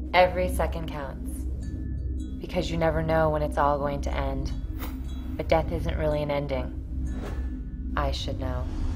Every second counts. Because you never know when it's all going to end. But death isn't really an ending. I should know.